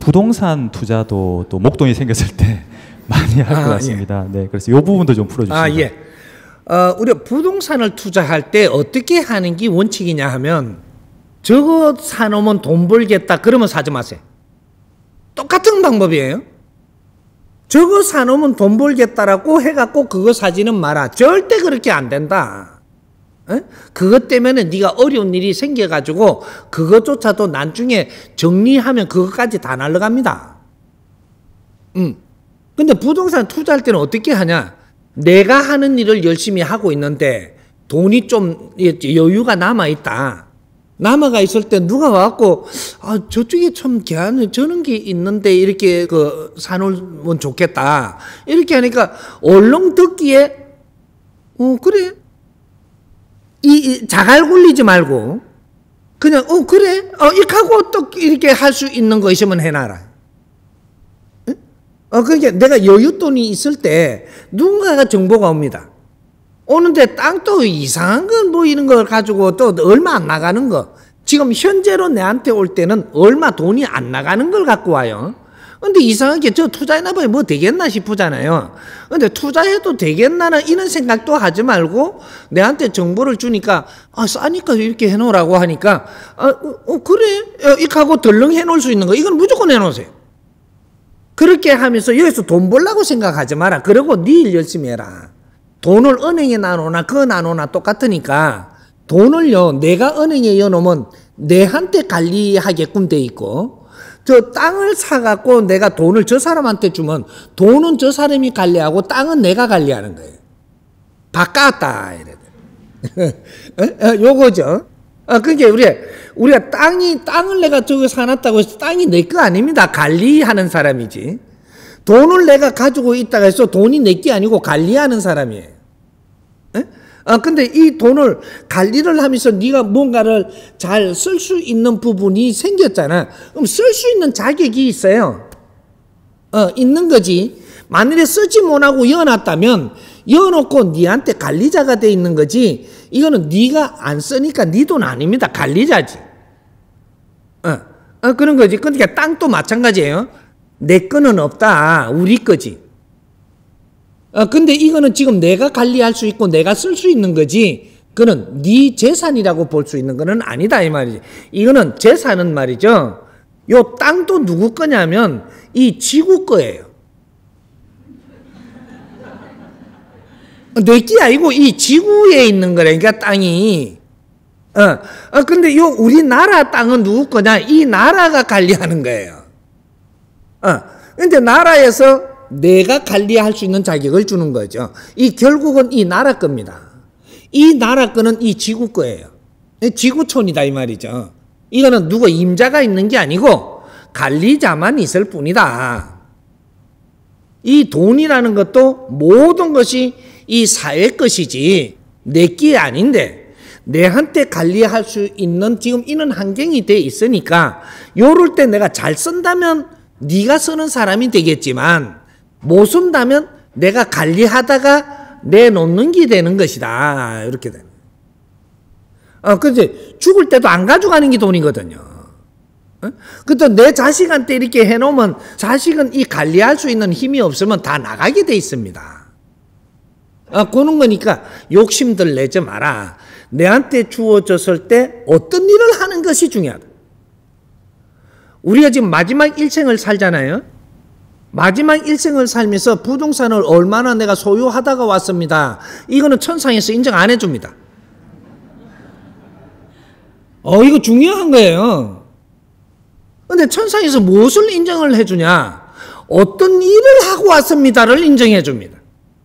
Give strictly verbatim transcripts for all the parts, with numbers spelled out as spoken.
부동산 투자도 또 목돈이 생겼을 때 많이 할 것 아, 같습니다. 예. 네, 그래서 이 부분도 좀 풀어주시죠. 아, 예. 어, 우리가 부동산을 투자할 때 어떻게 하는 게 원칙이냐 하면 저거 사놓으면 돈 벌겠다 그러면 사지 마세요. 똑같은 방법이에요. 저거 사놓으면 돈 벌겠다라고 해갖고 그거 사지는 마라. 절대 그렇게 안 된다. 에? 그것 때문에 네가 어려운 일이 생겨가지고 그것조차도 나중에 정리하면 그것까지 다 날아갑니다. 음. 근데 부동산 투자할 때는 어떻게 하냐? 내가 하는 일을 열심히 하고 있는데 돈이 좀 여유가 남아있다. 남아가 있을 때 누가 와갖고 아 저쪽에 참 걔는 저런 게 있는데 이렇게 그 사놓으면 좋겠다. 이렇게 하니까 얼렁 듣기에 어 그래 이, 이 자갈 굴리지 말고 그냥 어 그래 어 이렇게 하고 또 이렇게 할 수 있는 거 있으면 해놔라. 어, 그러니까 내가 여윳돈이 있을 때 누군가가 정보가 옵니다. 오는데 땅도 이상한 건 뭐 이런 걸 가지고 또 얼마 안 나가는 거. 지금 현재로 내한테 올 때는 얼마 돈이 안 나가는 걸 갖고 와요. 근데 이상하게 저 투자해놔봐야 뭐 되겠나 싶잖아요. 근데 투자해도 되겠나는 이런 생각도 하지 말고 내한테 정보를 주니까 아, 싸니까 이렇게 해놓으라고 하니까 아, 어, 어 그래? 이렇게 하고 덜렁 해놓을 수 있는 거 이건 무조건 해놓으세요. 그렇게 하면서 여기서 돈 벌라고 생각하지 마라. 그리고 네 일 열심히 해라. 돈을 은행에 놔놓나 그거 놔놓나 똑같으니까 돈을요 내가 은행에 넣어놓으면 내한테 관리하게끔 돼 있고 저 땅을 사갖고 내가 돈을 저 사람한테 주면 돈은 저 사람이 관리하고 땅은 내가 관리하는 거예요. 바꿨다 이래. 요거죠. 아, 그게 우리 우리가 땅이 땅을 내가 저거 사놨다고 해서 땅이 내 거 아닙니다. 관리하는 사람이지. 돈을 내가 가지고 있다가 해서 돈이 내 게 아니고 관리하는 사람이에요. 에? 아, 근데 이 돈을 관리를 하면서 네가 뭔가를 잘 쓸 수 있는 부분이 생겼잖아. 그럼 쓸 수 있는 자격이 있어요. 어, 있는 거지. 만일에 쓰지 못하고 여놨다면 여놓고 네한테 관리자가 돼 있는 거지. 이거는 네가 안 쓰니까 네 돈 아닙니다. 관리자지. 어, 어 그런 거지. 그러니까 땅도 마찬가지예요. 내 거는 없다. 우리 거지. 어, 근데 이거는 지금 내가 관리할 수 있고 내가 쓸 수 있는 거지. 그거는 네 재산이라고 볼 수 있는 거는 아니다 이 말이지. 이거는 재산은 말이죠. 요 땅도 누구 거냐면 이 지구 거예요. 내 게 아니고 이 지구에 있는 거라니까 땅이. 어, 어 근데 요 우리나라 땅은 누구 거냐? 이 나라가 관리하는 거예요. 어, 근데 나라에서 내가 관리할 수 있는 자격을 주는 거죠. 이 결국은 이 나라 겁니다. 이 나라 거는 이 지구 거예요. 지구촌이다 이 말이죠. 이거는 누구 임자가 있는 게 아니고 관리자만 있을 뿐이다. 이 돈이라는 것도 모든 것이 이 사회 것이지 내 게 아닌데 내한테 관리할 수 있는 지금 이런 환경이 돼 있으니까 요럴 때 내가 잘 쓴다면 네가 쓰는 사람이 되겠지만 못 쓴다면 내가 관리하다가 내놓는 게 되는 것이다. 이렇게 되는. 어, 그치? 죽을 때도 안 가져가는 게 돈이거든요. 어? 그때 내 자식한테 이렇게 해놓으면 자식은 이 관리할 수 있는 힘이 없으면 다 나가게 돼 있습니다. 아, 그런 거니까 욕심들 내지 마라. 내한테 주어졌을 때 어떤 일을 하는 것이 중요하다. 우리가 지금 마지막 일생을 살잖아요. 마지막 일생을 살면서 부동산을 얼마나 내가 소유하다가 왔습니다. 이거는 천상에서 인정 안 해줍니다. 어, 이거 중요한 거예요. 근데 천상에서 무엇을 인정을 해주냐? 어떤 일을 하고 왔습니다를 인정해 줍니다.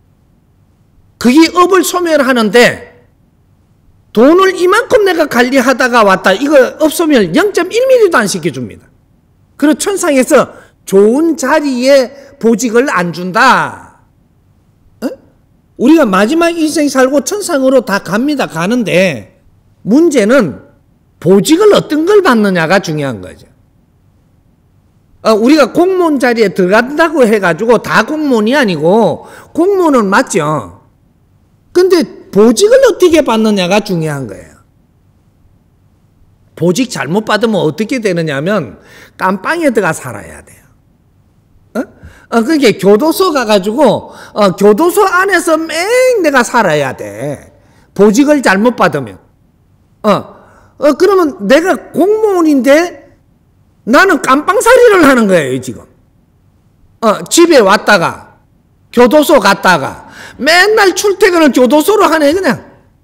그게 업을 소멸하는데 돈을 이만큼 내가 관리하다가 왔다. 이거 업소멸 영 점 일 밀리미터도 안 시켜줍니다. 그리고 천상에서 좋은 자리에 보직을 안 준다. 어? 우리가 마지막 인생 살고 천상으로 다 갑니다. 가는데 문제는 보직을 어떤 걸 받느냐가 중요한 거죠. 어, 우리가 공무원 자리에 들어간다고 해가지고 다 공무원이 아니고 공무원은 맞죠. 근데 보직을 어떻게 받느냐가 중요한 거예요. 보직 잘못 받으면 어떻게 되느냐면 깜빵에 들어가 살아야 돼요. 어? 어, 그게 교도소 가가지고 어, 교도소 안에서 맹 내가 살아야 돼. 보직을 잘못 받으면. 어, 어 그러면 내가 공무원인데 나는 깜빵살이를 하는 거예요 지금. 어, 집에 왔다가 교도소 갔다가 맨날 출퇴근을 교도소로 하네 그냥.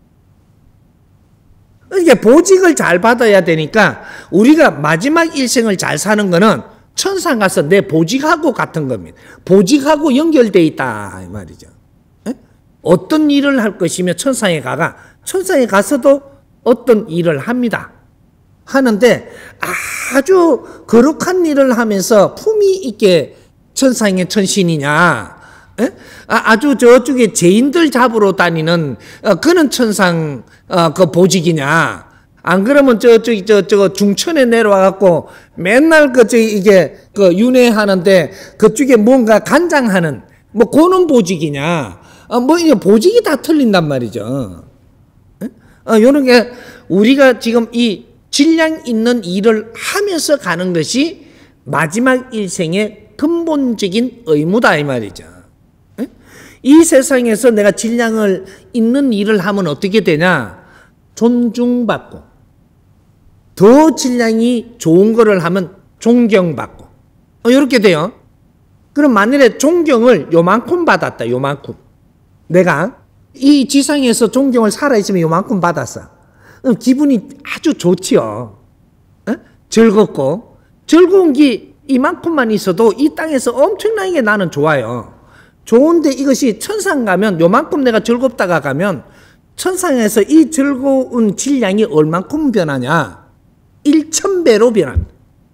이게 보직을 잘 받아야 되니까 우리가 마지막 일생을 잘 사는 거는 천상 가서 내 보직하고 같은 겁니다. 보직하고 연결돼 있다 이 말이죠. 에? 어떤 일을 할 것이며 천상에 가가 천상에 가서도 어떤 일을 합니다. 하는데 아주 거룩한 일을 하면서 품위 있게 천상의 천신이냐, 에? 아주 저쪽에 죄인들 잡으러 다니는 어, 그는 천상 어, 그 보직이냐? 안 그러면 저쪽 저 저 중천에 내려와 갖고 맨날 그 저 이게 그 윤회하는데 그쪽에 뭔가 간장하는 뭐 그런 보직이냐? 어, 뭐 이게 보직이 다 틀린단 말이죠. 에? 어, 요런 게 우리가 지금 이 질량 있는 일을 하면서 가는 것이 마지막 일생의 근본적인 의무다 이 말이죠. 에? 이 세상에서 내가 질량을 있는 일을 하면 어떻게 되냐? 존중받고 더 질량이 좋은 거를 하면 존경받고 어, 이렇게 돼요. 그럼 만일에 존경을 요만큼 받았다. 요만큼 내가 이 지상에서 존경을 살아있으면 요만큼 받았어. 그럼 기분이 아주 좋지요. 에? 즐겁고 즐거운 게 이만큼만 있어도 이 땅에서 엄청나게 나는 좋아요. 좋은데 이것이 천상 가면 요만큼 내가 즐겁다가 가면 천상에서 이 즐거운 질량이 얼만큼 변하냐? 일천 배로 변합니다.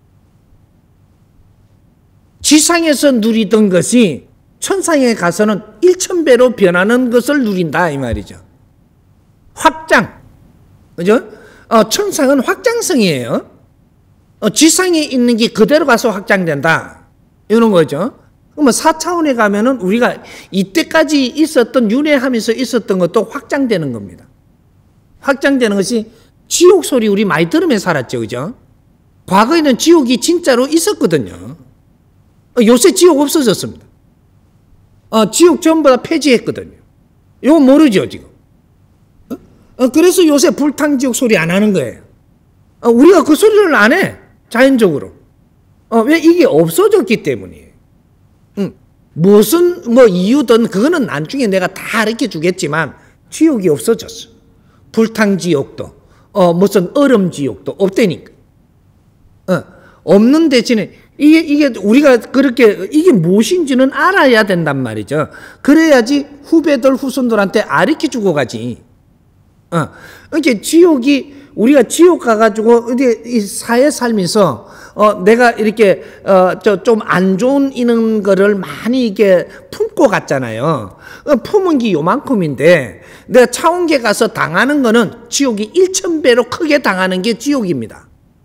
지상에서 누리던 것이 천상에 가서는 일천 배로 변하는 것을 누린다 이 말이죠. 확장. 그죠? 어, 천상은 확장성이에요. 어, 지상에 있는 게 그대로 가서 확장된다. 이런 거죠. 그러면 사 차원에 가면은 우리가 이때까지 있었던 윤회하면서 있었던 것도 확장되는 겁니다. 확장되는 것이 지옥 소리 우리 많이 들으면서 살았죠. 그죠? 과거에는 지옥이 진짜로 있었거든요. 어, 요새 지옥 없어졌습니다. 어, 지옥 전부 다 폐지했거든요. 이거 모르죠, 지금. 어? 어, 그래서 요새 불탕지옥 소리 안 하는 거예요. 어, 우리가 그 소리를 안 해. 자연적으로. 어, 왜 이게 없어졌기 때문이에요. 응. 무슨 뭐 이유든 그거는 나중에 내가 다 가르쳐 주겠지만 지옥이 없어졌어. 불탕지옥도 어, 무슨 얼음지옥도 없다니까. 어, 없는 대신에 이게 이게 우리가 그렇게 이게 무엇인지는 알아야 된단 말이죠. 그래야지 후배들 후손들한테 가르쳐 주고 가지. 어, 이렇게 지옥이 우리가 지옥 가가지고 어디 이 사회 살면서 어 내가 이렇게 어 저 좀 안 좋은 이런 거를 많이 이렇게 품고 갔잖아요. 어, 품은 게 요만큼인데 내가 차원계 가서 당하는 거는 지옥이 일천 배로 크게 당하는 게 지옥입니다.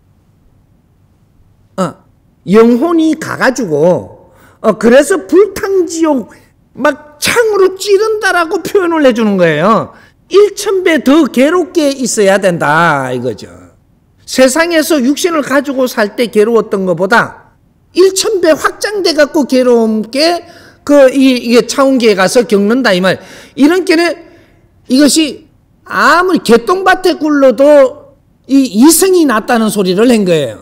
어 영혼이 가가지고 어 그래서 불탕지옥 막 창으로 찌른다라고 표현을 해주는 거예요. 일천 배 더 괴롭게 있어야 된다 이거죠. 세상에서 육신을 가지고 살 때 괴로웠던 것보다 일천 배 확장돼 갖고 괴로운 게 그 이 이게 차원계에 가서 겪는다 이 말. 이런 게는 이것이 아무리 개똥밭에 굴러도 이 이승이 낫다는 소리를 한 거예요.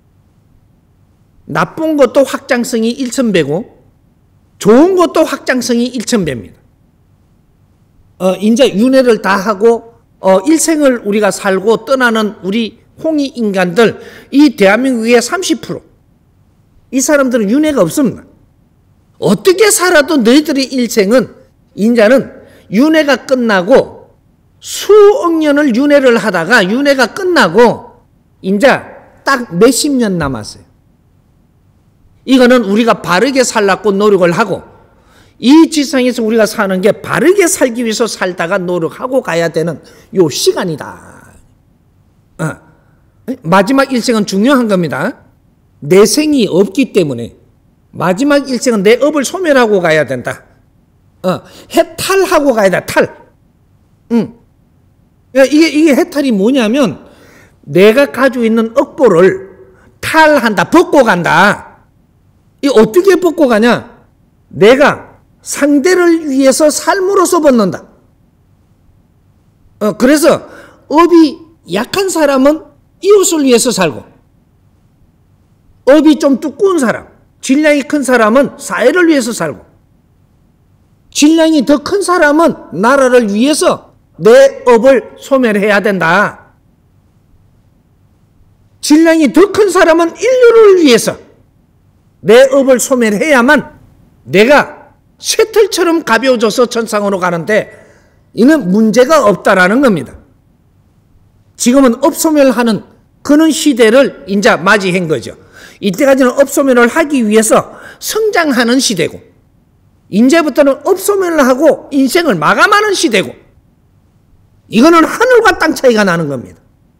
나쁜 것도 확장성이 일천 배고 좋은 것도 확장성이 일천 배입니다. 어, 이제 윤회를 다 하고, 어, 일생을 우리가 살고 떠나는 우리 홍이 인간들, 이 대한민국의 삼십 퍼센트. 이 사람들은 윤회가 없습니다. 어떻게 살아도 너희들의 일생은, 인자는 윤회가 끝나고, 수억 년을 윤회를 하다가 윤회가 끝나고, 인자 딱 몇십 년 남았어요. 이거는 우리가 바르게 살라고 노력을 하고, 이 지상에서 우리가 사는 게 바르게 살기 위해서 살다가 노력하고 가야 되는 요 시간이다. 어. 마지막 일생은 중요한 겁니다. 내 생이 없기 때문에 마지막 일생은 내 업을 소멸하고 가야 된다. 어. 해탈하고 가야 돼. 탈. 응. 이게, 이게 해탈이 뭐냐면 내가 가지고 있는 억보를 탈한다, 벗고 간다. 이 어떻게 벗고 가냐? 내가 상대를 위해서 삶으로서 벗는다. 어, 그래서 업이 약한 사람은 이웃을 위해서 살고, 업이 좀 두꺼운 사람, 질량이 큰 사람은 사회를 위해서 살고, 질량이 더 큰 사람은 나라를 위해서 내 업을 소멸해야 된다. 질량이 더 큰 사람은 인류를 위해서 내 업을 소멸해야만 내가 셔틀처럼 가벼워져서 천상으로 가는데, 이는 문제가 없다라는 겁니다. 지금은 업 소멸하는 그런 시대를 이제 맞이한 거죠. 이때까지는 업 소멸을 하기 위해서 성장하는 시대고, 이제부터는 업 소멸을 하고 인생을 마감하는 시대고, 이거는 하늘과 땅 차이가 나는 겁니다.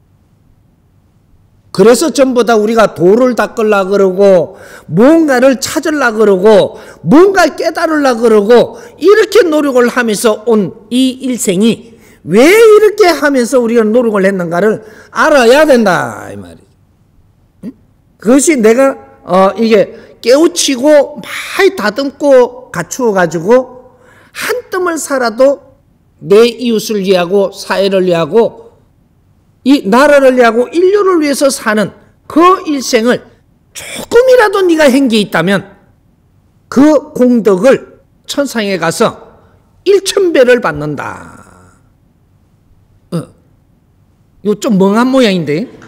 그래서 전부 다 우리가 도를 닦으려고 그러고, 뭔가를 찾으려고 그러고, 뭔가 깨달으려고 그러고, 이렇게 노력을 하면서 온 이 일생이 왜 이렇게 하면서 우리가 노력을 했는가를 알아야 된다, 이 말이죠. 그것이 내가, 어, 이게 깨우치고, 많이 다듬고, 갖추어가지고, 한 뜸을 살아도 내 이웃을 위하고, 사회를 위하고, 이 나라를 위하고 인류를 위해서 사는 그 일생을 조금이라도 네가 한 게 있다면 그 공덕을 천상에 가서 일천 배를 받는다. 어. 이거 좀 멍한 모양인데.